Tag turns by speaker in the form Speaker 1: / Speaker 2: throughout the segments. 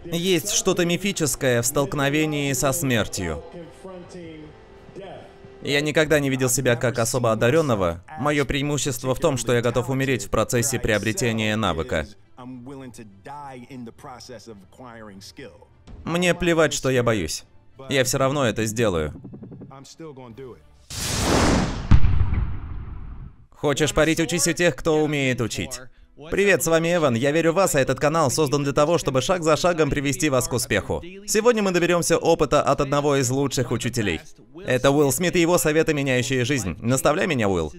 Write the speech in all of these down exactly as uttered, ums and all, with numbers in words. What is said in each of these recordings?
Speaker 1: Есть что-то мифическое в столкновении со смертью. Я никогда не видел себя как особо одаренного. Мое преимущество в том, что я готов умереть в процессе приобретения навыка. Мне плевать, что я боюсь. Я все равно это сделаю. Хочешь парить, учись у тех, кто умеет учить. Привет, с вами Эван, я верю в вас, а этот канал создан для того, чтобы шаг за шагом привести вас к успеху. Сегодня мы доберемся опыта от одного из лучших учителей. Это Уилл Смит и его советы, меняющие жизнь. Наставляй меня, Уилл.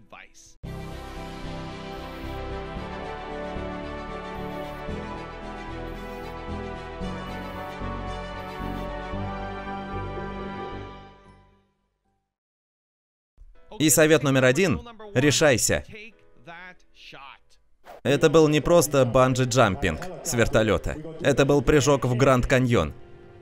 Speaker 1: И совет номер один – решайся. Это был не просто банджи-джампинг с вертолета. Это был прыжок в Гранд Каньон.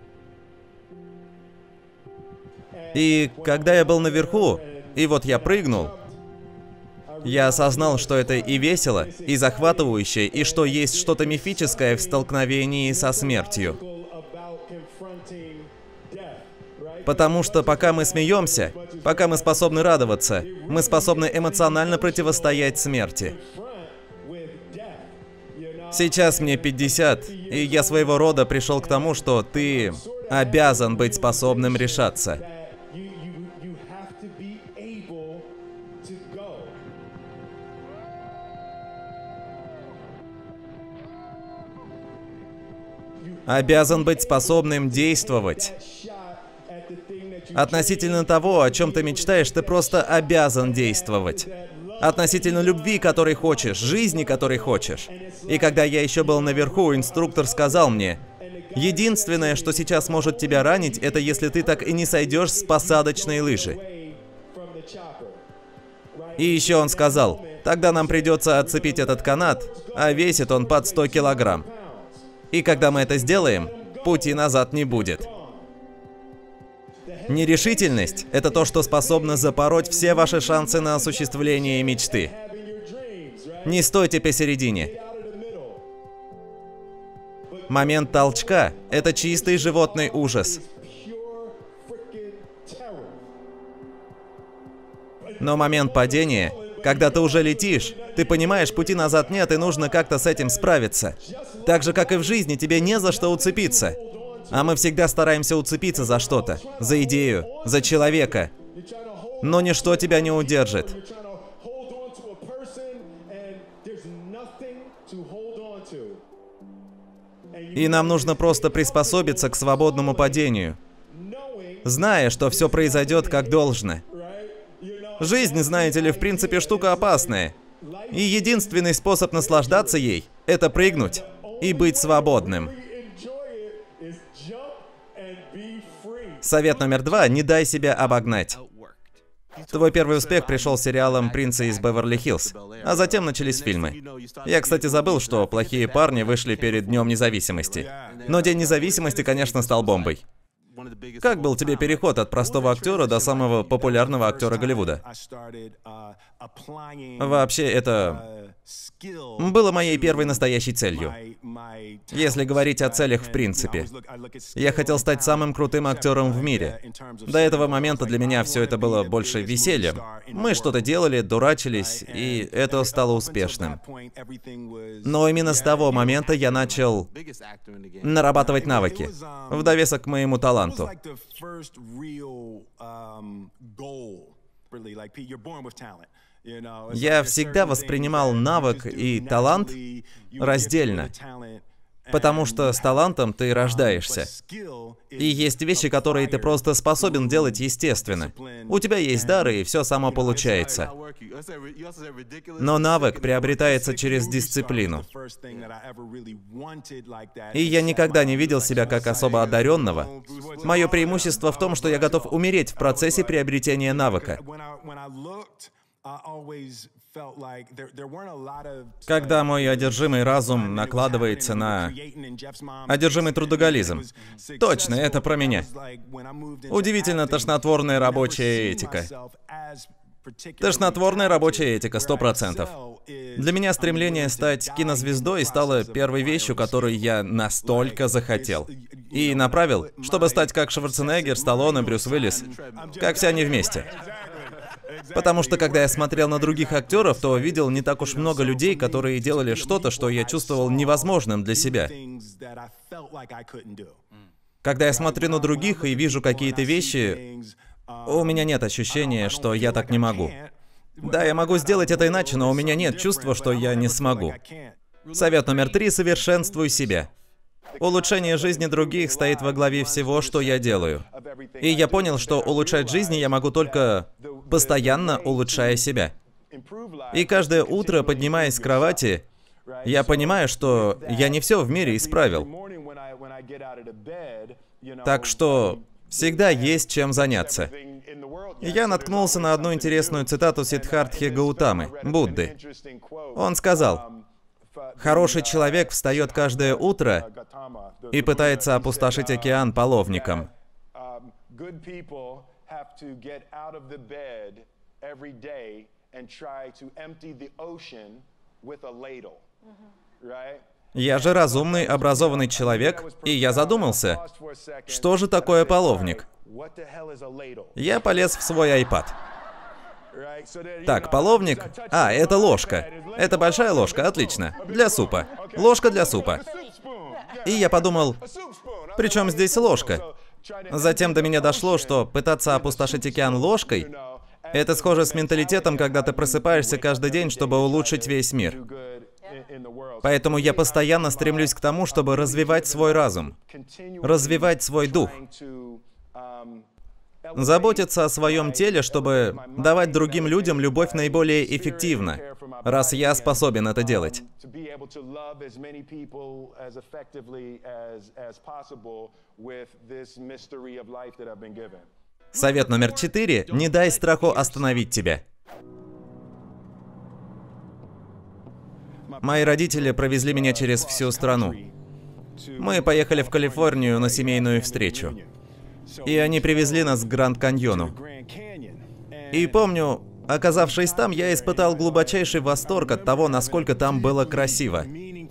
Speaker 1: И когда я был наверху, и вот я прыгнул, я осознал, что это и весело, и захватывающе, и что есть что-то мифическое в столкновении со смертью. Потому что пока мы смеемся, пока мы способны радоваться, мы способны эмоционально противостоять смерти. Сейчас мне пятьдесят, и я своего рода пришел к тому, что ты обязан быть способным решаться. Обязан быть способным действовать. Относительно того, о чем ты мечтаешь, ты просто обязан действовать. Относительно любви, которой хочешь, жизни, которой хочешь. И когда я еще был наверху, инструктор сказал мне, единственное, что сейчас может тебя ранить, это если ты так и не сойдешь с посадочной лыжи. И еще он сказал, тогда нам придется отцепить этот канат, а весит он под сто килограмм. И когда мы это сделаем, пути назад не будет. Нерешительность – это то, что способно запороть все ваши шансы на осуществление мечты. Не стойте посередине. Момент толчка – это чистый животный ужас. Но момент падения, когда ты уже летишь, ты понимаешь, пути назад нет, и нужно как-то с этим справиться. Так же, как и в жизни, тебе не за что уцепиться. А мы всегда стараемся уцепиться за что-то, за идею, за человека. Но ничто тебя не удержит. И нам нужно просто приспособиться к свободному падению, зная, что все произойдет как должно. Жизнь, знаете ли, в принципе штука опасная. И единственный способ наслаждаться ей – это прыгнуть и быть свободным. Совет номер два – не дай себя обогнать. Твой первый успех пришел с сериалом «Принцы из Беверли-Хиллз», а затем начались фильмы. Я, кстати, забыл, что «Плохие парни» вышли перед Днем независимости. Но День независимости, конечно, стал бомбой. Как был тебе переход от простого актера до самого популярного актера Голливуда? Вообще, это было моей первой настоящей целью. Если говорить о целях в принципе. Я хотел стать самым крутым актером в мире. До этого момента для меня все это было больше весельем. Мы что-то делали, дурачились, и это стало успешным. Но именно с того момента я начал нарабатывать навыки, в довесок к моему таланту. Я всегда воспринимал навык и талант раздельно, потому что с талантом ты рождаешься. И есть вещи, которые ты просто способен делать естественно. У тебя есть дар, и все само получается. Но навык приобретается через дисциплину. И я никогда не видел себя как особо одаренного. Мое преимущество в том, что я готов умереть в процессе приобретения навыка. Когда мой одержимый разум накладывается на одержимый трудоголизм. Точно, это про меня. Удивительно тошнотворная рабочая этика. Тошнотворная рабочая этика, сто процентов. Для меня стремление стать кинозвездой стало первой вещью, которую я настолько захотел. И направил, чтобы стать как Шварценеггер, Сталлоне, Брюс Уиллис. Как все они вместе. Потому что, когда я смотрел на других актеров, то видел не так уж много людей, которые делали что-то, что я чувствовал невозможным для себя. Когда я смотрю на других и вижу какие-то вещи, у меня нет ощущения, что я так не могу. Да, я могу сделать это иначе, но у меня нет чувства, что я не смогу. Совет номер три — совершенствуй себя. Улучшение жизни других стоит во главе всего, что я делаю. И я понял, что улучшать жизнь я могу только постоянно улучшая себя. И каждое утро, поднимаясь с кровати, я понимаю, что я не все в мире исправил. Так что всегда есть чем заняться. Я наткнулся на одну интересную цитату Сиддхартхи Гаутамы, Будды. Он сказал: «Хороший человек встает каждое утро и пытается опустошить океан половником». Я же разумный, образованный человек, и я задумался, что же такое половник? Я полез в свой iPad. Так, половник... А, это ложка. Это большая ложка, отлично. Для супа. Ложка для супа. И я подумал, при чем здесь ложка? Затем до меня дошло, что пытаться опустошить океан ложкой — это схоже с менталитетом, когда ты просыпаешься каждый день, чтобы улучшить весь мир. Поэтому я постоянно стремлюсь к тому, чтобы развивать свой разум, развивать свой дух, заботиться о своем теле, чтобы давать другим людям любовь наиболее эффективно, раз я способен это делать. Совет номер четыре — не дай страху остановить тебя. Мои родители провезли меня через всю страну. Мы поехали в Калифорнию на семейную встречу. И они привезли нас к Гранд-Каньону. И помню, оказавшись там, я испытал глубочайший восторг от того, насколько там было красиво.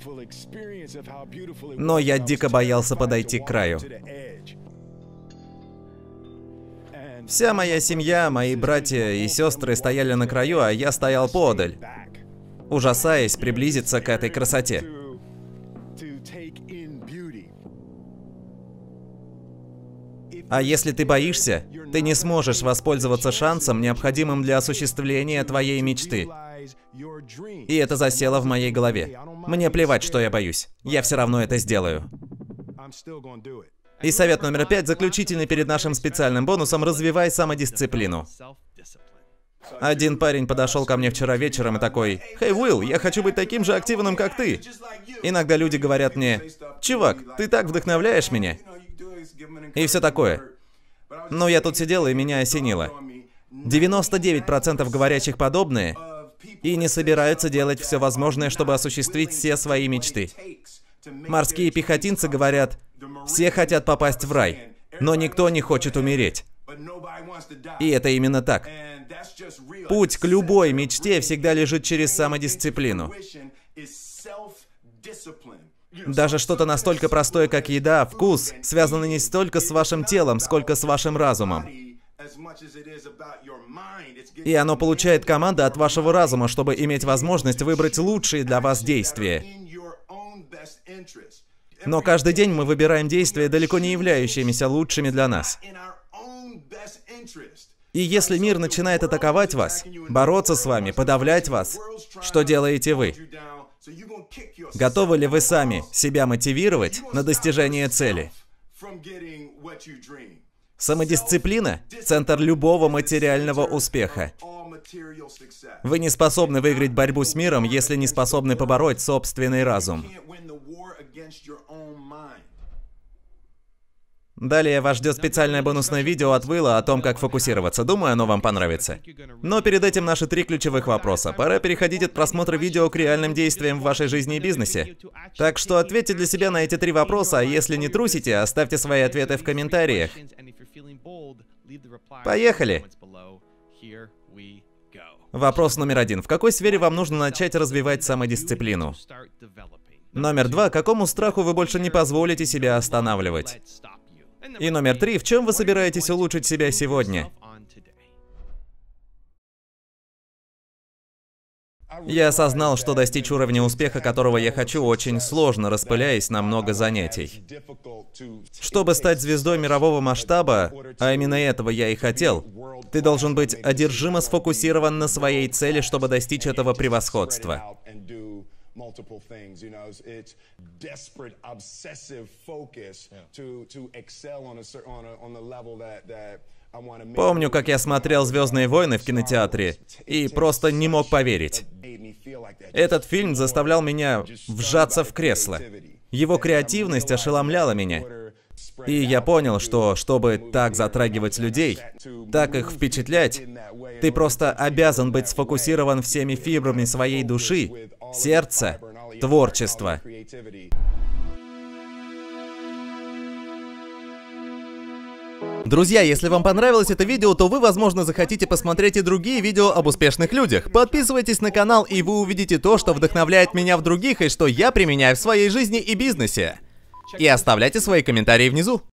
Speaker 1: Но я дико боялся подойти к краю. Вся моя семья, мои братья и сестры стояли на краю, а я стоял поодаль, ужасаясь приблизиться к этой красоте. А если ты боишься, ты не сможешь воспользоваться шансом, необходимым для осуществления твоей мечты. И это засело в моей голове. Мне плевать, что я боюсь. Я все равно это сделаю. И совет номер пять, заключительный перед нашим специальным бонусом: развивай самодисциплину. Один парень подошел ко мне вчера вечером и такой: «Хей, Уилл, я хочу быть таким же активным, как ты». Иногда люди говорят мне: «Чувак, ты так вдохновляешь меня». И все такое. Но я тут сидел, и меня осенило. девяносто девять процентов говорящих подобные и не собираются делать все возможное, чтобы осуществить все свои мечты. Морские пехотинцы говорят: все хотят попасть в рай, но никто не хочет умереть. И это именно так. Путь к любой мечте всегда лежит через самодисциплину. Даже что-то настолько простое, как еда, вкус, связано не столько с вашим телом, сколько с вашим разумом. И оно получает команду от вашего разума, чтобы иметь возможность выбрать лучшие для вас действия. Но каждый день мы выбираем действия, далеко не являющимися лучшими для нас. И если мир начинает атаковать вас, бороться с вами, подавлять вас, что делаете вы? Готовы ли вы сами себя мотивировать на достижение цели? Самодисциплина – центр любого материального успеха. Вы не способны выиграть борьбу с миром, если не способны побороть собственный разум. Далее вас ждет специальное бонусное видео от Уилла о том, как фокусироваться. Думаю, оно вам понравится. Но перед этим наши три ключевых вопроса. Пора переходить от просмотра видео к реальным действиям в вашей жизни и бизнесе. Так что ответьте для себя на эти три вопроса, а если не трусите, оставьте свои ответы в комментариях. Поехали! Вопрос номер один. В какой сфере вам нужно начать развивать самодисциплину? Номер два. Какому страху вы больше не позволите себя останавливать? И номер три. В чем вы собираетесь улучшить себя сегодня? Я осознал, что достичь уровня успеха, которого я хочу, очень сложно, распыляясь на много занятий. Чтобы стать звездой мирового масштаба, а именно этого я и хотел, ты должен быть одержимо сфокусирован на своей цели, чтобы достичь этого превосходства. Помню, как я смотрел «Звездные войны» в кинотеатре и просто не мог поверить. Этот фильм заставлял меня вжаться в кресло. Его креативность ошеломляла меня. И я понял, что, чтобы так затрагивать людей, так их впечатлять, ты просто обязан быть сфокусирован всеми фибрами своей души, сердца, творчества. Друзья, если вам понравилось это видео, то вы, возможно, захотите посмотреть и другие видео об успешных людях. Подписывайтесь на канал, и вы увидите то, что вдохновляет меня в других, и что я применяю в своей жизни и бизнесе. И оставляйте свои комментарии внизу.